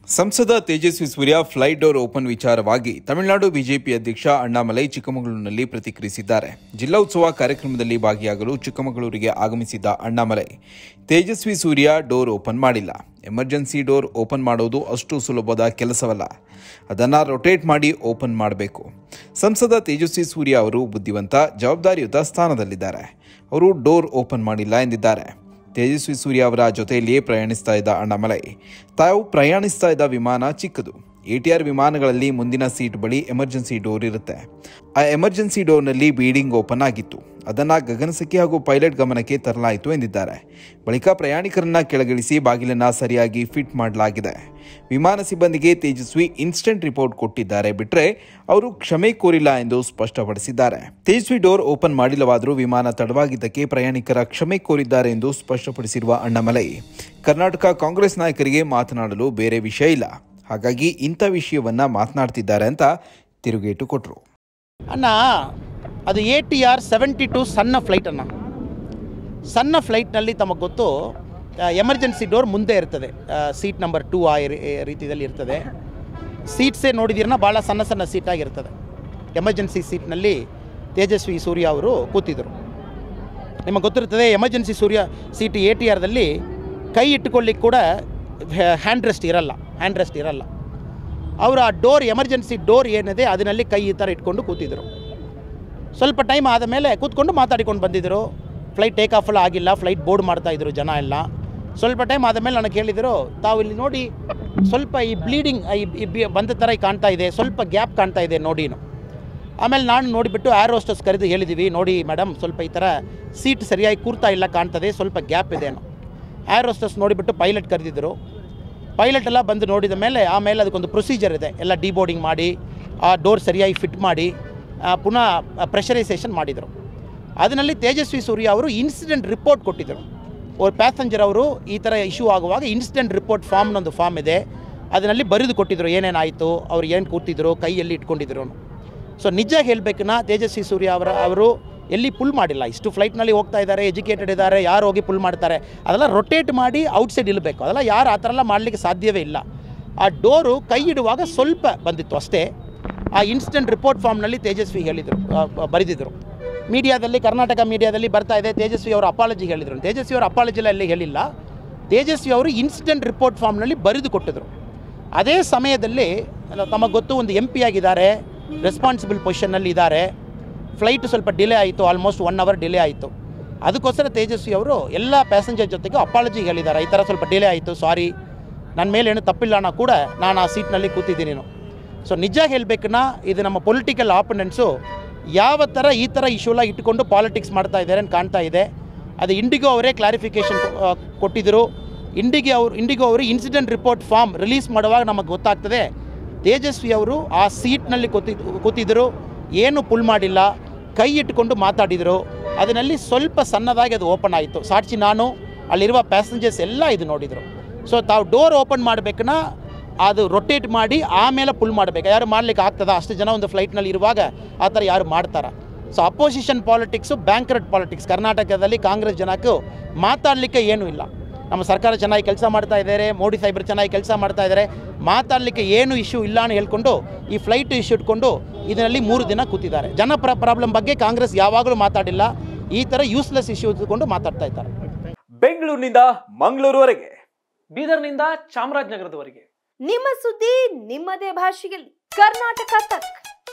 ಸಂಸದ Tejasvi Surya flight door open ವಿಚಾರವಾಗಿ Tamil Nadu BJP ಅಧ್ಯಕ್ಷ ಅಣ್ಣಾಮಲೈ ಚಿಕ್ಕಮಗಳೂರಿನಲ್ಲಿ ಪ್ರತಿಕ್ರಿಯಿಸಿದ್ದಾರೆ. ಜಿಲ್ಲಾ ಉತ್ಸವ ಕಾರ್ಯಕ್ರಮದಲ್ಲಿ ಭಾಗಿಯಾಗಲು ಚಿಕ್ಕಮಗಳೂರಿಗೆ ಆಗಮಿಸಿದ್ದ ಅಣ್ಣಾಮಲೈ ತೇಜಸ್ವಿ ಸೂರ್ಯ ಡೋರ್ ಓಪನ್ ಮಾಡಿಲ್ಲ. ಎಮರ್ಜೆನ್ಸಿ ಡೋರ್ ಓಪನ್ ಮಾಡೋದು ಅಷ್ಟು ಸುಲಭದ ಕೆಲಸವಲ್ಲ, ಅದನ್ನು ರೊಟೇಟ್ ಮಾಡಿ ಓಪನ್ ಮಾಡಬೇಕು. ಸಂಸದ ತೇಜಸ್ವಿ ಸೂರ್ಯ ಅವರು ಬುದ್ಧಿವಂತ, ಜವಾಬ್ದಾರಿಯುತ ಸ್ಥಾನದಲ್ಲಿದ್ದಾರೆ. ಅವರು ಡೋರ್ ಓಪನ್ ಮಾಡಿಲ್ಲ ಎಂದಿದ್ದಾರೆ. ತೇಜಸ್ವಿ ಸೂರ್ಯ ಅವರ ಜೊತೆಯಲ್ಲಿಯೇ ಪ್ರಯಾಣಿಸ್ತಾ ಇದ್ದ ಅಣ್ಣಾಮಲೈ ತಾವು ಪ್ರಯಾಣಿಸ್ತಾ ಇದ್ದ ವಿಮಾನ ಚಿಕ್ಕದು. ಎಟಿಆರ್ ವಿಮಾನಗಳಲ್ಲಿ ಮುಂದಿನ ಸೀಟ್ ಬಳಿ ಎಮರ್ಜೆನ್ಸಿ ಡೋರ್ ಇರುತ್ತೆ. ಆ ಎಮರ್ಜೆನ್ಸಿ ಡೋರ್ನಲ್ಲಿ ಬೀಡಿಂಗ್ ಓಪನ್ ಆಗಿತ್ತು. ಅದನ್ನು ಗಗನಸಖಿ ಹಾಗೂ ಪೈಲಟ್ ಗಮನಕ್ಕೆ ತರಲಾಯಿತು ಎಂದಿದ್ದಾರೆ. ಬಳಿಕ ಪ್ರಯಾಣಿಕರನ್ನ ಕೆಳಗಿಳಿಸಿ ಬಾಗಿಲನ್ನು ಸರಿಯಾಗಿ ಫಿಟ್ ಮಾಡಲಾಗಿದೆ. ವಿಮಾನ ಸಿಬ್ಬಂದಿಗೆ ತೇಜಸ್ವಿ ಇನ್ಸ್ಟೆಂಟ್ ರಿಪೋರ್ಟ್ ಕೊಟ್ಟಿದ್ದಾರೆ ಬಿಟ್ಟರೆ ಅವರು ಕ್ಷಮೆ ಕೋರಿಲ್ಲ ಎಂದು ಸ್ಪಷ್ಟಪಡಿಸಿದ್ದಾರೆ. ತೇಜಸ್ವಿ ಡೋರ್ ಓಪನ್ ಮಾಡಿಲ್ಲವಾದರೂ ವಿಮಾನ ತಡವಾಗಿದ್ದಕ್ಕೆ ಪ್ರಯಾಣಿಕರ ಕ್ಷಮೆ ಕೋರಿದ್ದಾರೆ ಎಂದು ಸ್ಪಷ್ಟಪಡಿಸಿರುವ ಅಣ್ಣಾಮಲೈ, ಕರ್ನಾಟಕ ಕಾಂಗ್ರೆಸ್ ನಾಯಕರಿಗೆ ಮಾತನಾಡಲು ಬೇರೆ ವಿಷಯ ಇಲ್ಲ, ಹಾಗಾಗಿ ಇಂಥ ವಿಷಯವನ್ನ ಮಾತನಾಡ್ತಿದ್ದಾರೆ ಅಂತ ತಿರುಗೇಟು ಕೊಟ್ಟರು. ಅಣ್ಣ, ಅದು ATR 72 ಸಣ್ಣ ಫ್ಲೈಟ್ ಅಣ್ಣ. ಸಣ್ಣ ಫ್ಲೈಟ್ನಲ್ಲಿ ತಮಗೆ ಗೊತ್ತು, ಎಮರ್ಜೆನ್ಸಿ ಡೋರ್ ಮುಂದೆ ಇರ್ತದೆ, ಸೀಟ್ ನಂಬರ್ 2 ಆ ರೀತಿಯಲ್ಲಿ ಇರ್ತದೆ. ಸೀಟ್ಸೇ ನೋಡಿದಿರನ್ನ ಭಾಳ ಸಣ್ಣ ಸಣ್ಣ ಸೀಟಾಗಿರ್ತದೆ. ಎಮರ್ಜೆನ್ಸಿ ಸೀಟ್ನಲ್ಲಿ ತೇಜಸ್ವಿ ಸೂರ್ಯ ಅವರು ಕೂತಿದ್ದರು. ನಿಮಗೆ ಗೊತ್ತಿರ್ತದೆ, ಎಮರ್ಜೆನ್ಸಿ ಸೂರ್ಯ ಸೀಟ್ ATRದಲ್ಲಿ ಕೈ ಇಟ್ಟುಕೊಳ್ಳಿಕ್ಕೆ ಕೂಡ ಹ್ಯಾಂಡ್ ರೆಸ್ಟ್ ಇರಲ್ಲ. ಅವರು ಆ ಡೋರ್, ಎಮರ್ಜೆನ್ಸಿ ಡೋರ್ ಏನಿದೆ ಅದರಲ್ಲಿ ಕೈ ಈ ಥರ ಇಟ್ಕೊಂಡು ಕೂತಿದ್ದರು. ಸ್ವಲ್ಪ ಟೈಮ್ ಆದ ಮೇಲೆ ಕೂತ್ಕೊಂಡು ಮಾತಾಡಿಕೊಂಡು ಬಂದಿದ್ದರು. ಫ್ಲೈಟ್ ಟೇಕ್ ಆಫ್ ಎಲ್ಲ ಆಗಿಲ್ಲ, ಫ್ಲೈಟ್ ಬೋರ್ಡ್ ಮಾಡ್ತಾಯಿದ್ರು ಜನ ಎಲ್ಲ. ಸ್ವಲ್ಪ ಟೈಮ್ ಆದ ಮೇಲೆ ನನಗೆ ಹೇಳಿದರು, ತಾವು ಇಲ್ಲಿ ನೋಡಿ ಸ್ವಲ್ಪ ಈ ಬ್ಲೀಡಿಂಗ್ ಬಂದ ಥರ ಕಾಣ್ತಾ ಇದೆ, ಸ್ವಲ್ಪ ಗ್ಯಾಪ್ ಕಾಣ್ತಾ ಇದೆ ನೋಡಿನು. ಆಮೇಲೆ ನಾನು ನೋಡಿಬಿಟ್ಟು ಏರ್ ಹೋಸ್ಟಸ್ ಕರೆದು ಹೇಳಿದ್ದೀವಿ, ನೋಡಿ ಮೇಡಮ್, ಸ್ವಲ್ಪ ಈ ಥರ ಸೀಟ್ ಸರಿಯಾಗಿ ಕೂರ್ತಾ ಇಲ್ಲ ಕಾಣ್ತದೆ, ಸ್ವಲ್ಪ ಗ್ಯಾಪ್ ಇದೆ ಅನ್ನೋ. ಏರ್ ಹೋಸ್ಟಸ್ ನೋಡಿಬಿಟ್ಟು ಪೈಲಟ್ ಕರೆದಿದ್ದರು. ಪೈಲಟ್ ಎಲ್ಲ ಬಂದು ನೋಡಿದ ಮೇಲೆ ಆಮೇಲೆ ಅದಕ್ಕೊಂದು ಪ್ರೊಸೀಜರ್ ಇದೆ, ಎಲ್ಲ ಡಿಬೋರ್ಡಿಂಗ್ ಮಾಡಿ ಆ ಡೋರ್ ಸರಿಯಾಗಿ ಫಿಟ್ ಮಾಡಿ ಪುನಃ ಪ್ರೆಷರೈಸೇಷನ್ ಮಾಡಿದರು. ಅದರಲ್ಲಿ ತೇಜಸ್ವಿ ಸೂರ್ಯ ಅವರು ಇನ್ಸಿಡೆಂಟ್ ರಿಪೋರ್ಟ್ ಕೊಟ್ಟಿದ್ದರು. ಅವ್ರ ಪ್ಯಾಸೆಂಜರ್ ಅವರು ಈ ಥರ ಇಶ್ಯೂ ಆಗುವಾಗ ಇನ್ಸಿಡೆಂಟ್ ರಿಪೋರ್ಟ್ ಫಾರ್ಮ್ನೊಂದು ಫಾರ್ಮ್ ಇದೆ, ಅದರಲ್ಲಿ ಬರೆದು ಕೊಟ್ಟಿದ್ದರು, ಏನೇನಾಯಿತು, ಅವ್ರು ಏನು ಕೂತಿದ್ರು, ಕೈಯಲ್ಲಿ ಇಟ್ಕೊಂಡಿದ್ರು. ಸೊ ನಿಜ ಹೇಳಬೇಕನ್ನ ತೇಜಸ್ವಿ ಸೂರ್ಯ ಅವರು ಎಲ್ಲಿ ಪುಲ್ ಮಾಡಿಲ್ಲ. ಇಷ್ಟು ಫ್ಲೈಟ್ನಲ್ಲಿ ಹೋಗ್ತಾ ಇದ್ದಾರೆ, ಎಜುಕೇಟೆಡ್ ಇದ್ದಾರೆ, ಯಾರು ಹೋಗಿ ಪುಲ್ ಮಾಡ್ತಾರೆ? ಅದೆಲ್ಲ ರೊಟೇಟ್ ಮಾಡಿ ಔಟ್ಸೈಡ್ ಇಲ್ಲಬೇಕು. ಅದೆಲ್ಲ ಯಾರು ಆ ಥರ ಎಲ್ಲ ಮಾಡಲಿಕ್ಕೆ ಸಾಧ್ಯವೇ ಇಲ್ಲ. ಆ ಡೋರು ಕೈ ಇಡುವಾಗ ಸ್ವಲ್ಪ ಬಂದಿತ್ತು ಅಷ್ಟೇ. ಆ ಇನ್ಸಿಡೆಂಟ್ ರಿಪೋರ್ಟ್ ಫಾರ್ಮ್ನಲ್ಲಿ ತೇಜಸ್ವಿ ಬರೆದಿದ್ದರು. ಮೀಡಿಯಾದಲ್ಲಿ, ಕರ್ನಾಟಕ ಮೀಡಿಯಾದಲ್ಲಿ ಬರ್ತಾ ಇದೆ, ತೇಜಸ್ವಿ ಅವರು ಅಪಾಲಜಿ ಹೇಳಿದರು. ತೇಜಸ್ವಿ ಅವರು ಅಪಾಲಜಿಲ್ಲ ಎಲ್ಲಿ ಹೇಳಿಲ್ಲ. ತೇಜಸ್ವಿ ಅವರು ಇನ್ಸಿಡೆಂಟ್ ರಿಪೋರ್ಟ್ ಫಾರ್ಮ್ನಲ್ಲಿ ಬರೆದು ಕೊಟ್ಟಿದ್ರು. ಅದೇ ಸಮಯದಲ್ಲಿ ತಮಗೆ ಗೊತ್ತು, ಒಂದು MP ಆಗಿದ್ದಾರೆ, ರೆಸ್ಪಾನ್ಸಿಬಲ್ ಪೊಸಿಷನ್ನಲ್ಲಿ ಇದ್ದಾರೆ. ಫ್ಲೈಟ್ ಸ್ವಲ್ಪ ಡಿಲೇ ಆಯಿತು, ಆಲ್ಮೋಸ್ಟ್ 1 hour ಡಿಲೇ ಆಯಿತು. ಅದಕ್ಕೋಸ್ಕರ ತೇಜಸ್ವಿ ಅವರು ಎಲ್ಲ ಪ್ಯಾಸೆಂಜರ್ ಜೊತೆಗೆ ಅಪಾಲಜಿ ಹೇಳಿದ್ದಾರೆ, ಈ ಥರ ಸ್ವಲ್ಪ ಡಿಲೇ ಆಯಿತು, ಸಾರಿ, ನನ್ನ ಮೇಲೆ ಏನು ತಪ್ಪಿಲ್ಲ ಅನ್ನೋ ಕೂಡ ನಾನು ಆ ಸೀಟ್ನಲ್ಲಿ ಕೂತಿದ್ದೀನಿ. ಸೊ ನಿಜ ಹೇಳಬೇಕನ್ನ, ಇದು ನಮ್ಮ ಪೊಲಿಟಿಕಲ್ ಆಪೊನೆಂಟ್ಸು ಯಾವ ಥರ ಈ ಥರ ಇಶ್ಯೂಲ ಇಟ್ಕೊಂಡು ಪಾಲಿಟಿಕ್ಸ್ ಮಾಡ್ತಾ ಇದ್ದಾರೆ ಅಂತ ಕಾಣ್ತಾ ಇದೆ. ಅದು ಇಂಡಿಗೋ ಅವರೇ ಕ್ಲಾರಿಫಿಕೇಷನ್ ಕೊಟ್ಟಿದ್ದರು. ಇಂಡಿಗೋ ಅವರು ಇನ್ಸಿಡೆಂಟ್ ರಿಪೋರ್ಟ್ ಫಾರ್ಮ್ ರಿಲೀಸ್ ಮಾಡುವಾಗ ನಮಗೆ ಗೊತ್ತಾಗ್ತದೆ, ತೇಜಸ್ವಿ ಅವರು ಆ ಸೀಟ್ನಲ್ಲಿ ಕೂತಿದ್ದರು, ಏನು ಪುಲ್ ಮಾಡಿಲ್ಲ, ಕೈ ಇಟ್ಕೊಂಡು ಮಾತಾಡಿದರು. ಅದರಲ್ಲಿ ಸ್ವಲ್ಪ ಸಣ್ಣದಾಗಿ ಅದು ಓಪನ್ ಆಯಿತು. ಸಾಕ್ಷಿ ನಾನು, ಅಲ್ಲಿರುವ ಪ್ಯಾಸೆಂಜರ್ಸ್ ಎಲ್ಲ ಇದು ನೋಡಿದರು. ಸೊ ತಾವು ಡೋರ್ ಓಪನ್ ಮಾಡಬೇಕನ್ನ ಅದು ರೊಟೇಟ್ ಮಾಡಿ ಆಮೇಲೆ ಪುಲ್ ಮಾಡಬೇಕು. ಯಾರು ಮಾಡಲಿಕ್ಕೆ ಆಗ್ತದ? ಅಷ್ಟು ಜನ ಒಂದು ಫ್ಲೈಟ್ನಲ್ಲಿ ಇರುವಾಗ ಆ ಥರ ಯಾರು ಮಾಡ್ತಾರೆ? So opposition politics bankrupt politics. ಕರ್ನಾಟಕದಲ್ಲಿ ಕಾಂಗ್ರೆಸ್ ಜನಕ್ಕೂ ಮಾತಾಡಲಿಕ್ಕೆ ಏನೂ ಇಲ್ಲ. ನಮ್ಮ ಸರ್ಕಾರ ಚೆನ್ನಾಗಿ ಕೆಲಸ ಮಾಡ್ತಾ ಇದ್ದಾರೆ, ಮೋದಿ ಸಾಹೇಬರು ಚೆನ್ನಾಗಿ ಕೆಲಸ ಮಾಡ್ತಾ ಇದ್ದಾರೆ, ಮಾತಾಡಲಿಕ್ಕೆ ಏನು ಇಶ್ಯೂ ಇಲ್ಲ ಅಂತ ಹೇಳ್ಕೊಂಡು ಈ ಫ್ಲೈಟ್ ಇಶ್ಯೂ ಇಟ್ಕೊಂಡು ಇದರಲ್ಲಿ 3 ದಿನ ಕೂತಿದ್ದಾರೆ. ಜನ ಪ್ರಾಬ್ಲಮ್ ಬಗ್ಗೆ ಕಾಂಗ್ರೆಸ್ ಯಾವಾಗಲೂ ಮಾತಾಡಿಲ್ಲ. ಈ ಥರ ಯೂಸ್ಲೆಸ್ ಇಶ್ಯೂ ಇಟ್ಕೊಂಡು ಮಾತಾಡ್ತಾ ಇದ್ದಾರೆ. ಬೆಂಗಳೂರಿನಿಂದ ಮಂಗಳೂರುವರೆಗೆ, ಬೀದರ್ನಿಂದ ಚಾಮರಾಜನಗರದವರೆಗೆ ನಿಮ್ಮ ಸುದ್ದಿ ನಿಮ್ಮದೇ ಭಾಷೆಯಲ್ಲಿ. ಕರ್ನಾಟಕ ತಕ್.